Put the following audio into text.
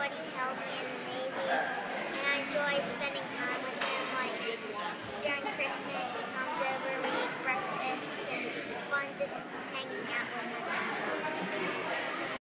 what he tells me in the Navy, and I enjoy spending time with him. Like during Christmas, he comes over, we eat breakfast, and it's fun just hanging out with him.